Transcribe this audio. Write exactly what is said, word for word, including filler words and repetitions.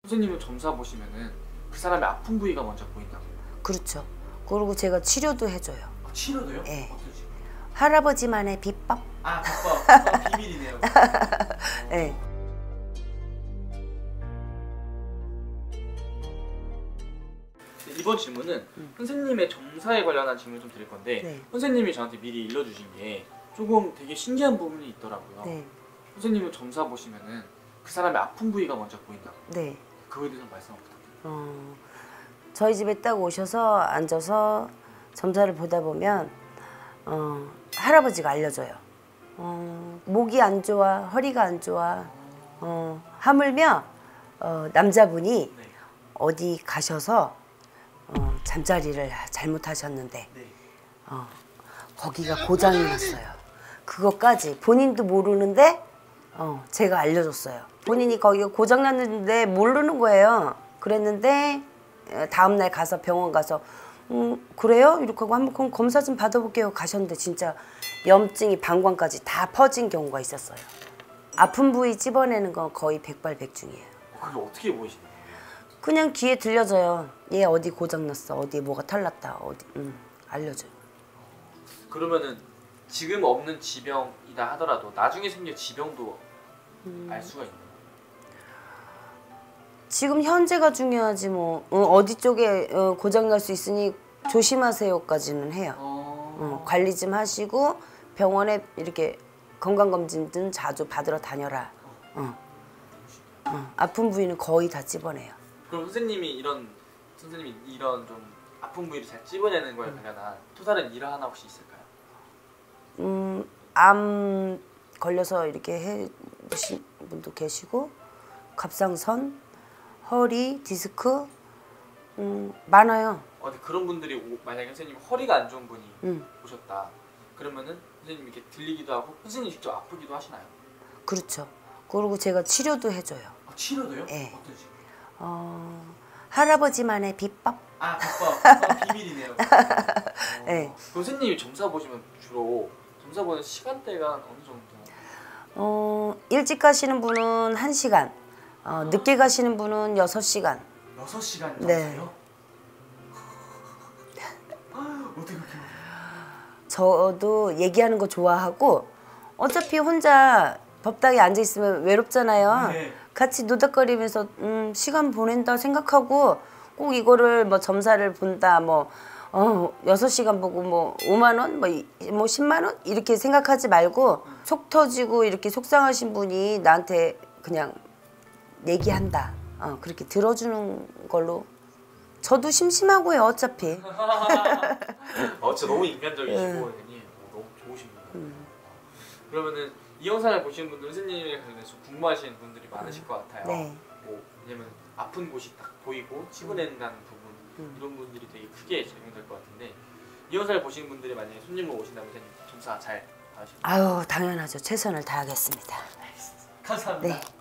선생님은 점사 보시면은 그 사람의 아픈 부위가 먼저 보인다고. 그렇죠. 그리고 제가 치료도 해줘요. 아, 치료도요? 네. 어떠지? 할아버지만의 비법? 아, 비법. 어, 비밀이네요. 네. 이번 질문은 음. 선생님의 점사에 관련한 질문을 좀 드릴 건데 네. 선생님이 저한테 미리 일러주신 게 조금 되게 신기한 부분이 있더라고요. 네. 선생님은 점사 보시면은 그 사람의 아픈 부위가 먼저 보인다고. 네. 그거에 대해서 말씀 부탁드립니다. 어, 저희 집에 딱 오셔서 앉아서 점사를 보다 보면 어, 할아버지가 알려줘요. 어, 목이 안 좋아, 허리가 안 좋아. 어, 하물며 어, 남자분이 네. 어디 가셔서 어, 잠자리를 잘못하셨는데 네. 어, 거기가 고장이 났어요. 그것까지 본인도 모르는데 어, 제가 알려줬어요. 본인이 거기가 고장 났는데 모르는 거예요. 그랬는데 다음날 가서 병원 가서 음, 그래요? 이렇게 하고 한번 그럼 검사 좀 받아볼게요. 가셨는데 진짜 염증이 방광까지 다 퍼진 경우가 있었어요. 아픈 부위 찝어내는 건 거의 백발백중이에요. 그게 어떻게 보이시나요? 그냥 귀에 들려줘요. 얘 어디 고장났어. 어디 뭐가 털났다. 어디 음, 알려줘요. 그러면은 지금 없는 지병이다 하더라도 나중에 생길 지병도 음. 알 수가 있나요? 지금 현재가 중요하지 뭐. 어, 어디 쪽에 어, 고장날 수 있으니 조심하세요까지는 해요. 어. 어, 관리 좀 하시고 병원에 이렇게 건강검진 등 자주 받으러 다녀라. 어. 어, 아픈 부위는 거의 다 찝어내요. 그럼 선생님이 이런 선생님이 이런 좀 아픈 부위를 잘 찝어내는 거에 관련한 또 다른 일 하나 혹시 있을까요? 음, 암 걸려서 이렇게 해 주신 분도 계시고 갑상선, 허리, 디스크 음, 많아요. 어, 근데 그런 분들이 오, 만약에 선생님 허리가 안 좋은 분이 음. 오셨다. 그러면은 선생님 이렇게 들리기도 하고 선생님 직접 아프기도 하시나요? 그렇죠. 그리고 제가 치료도 해줘요. 아, 치료도요? 네. 어떠지? 어, 할아버지만의 비법? 아, 비법. 아, 비밀이네요. 어, 네. 선생님이 점사 보시면 주로 점사 보는 시간대가 어느 정도? 어, 일찍 가시는 분은 한 시간, 어, 늦게 가시는 분은 여섯 시간. 여섯 시간 점사요? 네. 어떻게 그렇게 저도 얘기하는 거 좋아하고 어차피 혼자 법당에 앉아 있으면 외롭잖아요. 네. 같이 노닥거리면서 음, 시간 보낸다 생각하고 꼭 이거를 뭐 점사를 본다 뭐 어, 여섯 시간 보고 뭐 오만 원 뭐, 뭐 십만 원 이렇게 생각하지 말고 음. 속 터지고 이렇게 속상하신 분이 나한테 그냥 얘기한다. 어, 그렇게 들어주는 걸로. 저도 심심하고요 어차피. 어, 진짜 너무 인간적이시고 음. 어, 너무 좋으신 분이에요. 음. 그러면은 이 영상을 보시는 분들은 선생님에 관해서 궁금하시는 분들이 많으실 음. 것 같아요. 네. 뭐 왜냐면 아픈 곳이 딱 보이고 치부낸다는 부분 음. 이런 분들이 되게 크게 적용될 것 같은데 이 영상을 보시는 분들이 만약에 손님으로 오신다면 선생님 점사 잘 받으십니까? 아유 당연하죠. 최선을 다하겠습니다. 감사합니다. 네.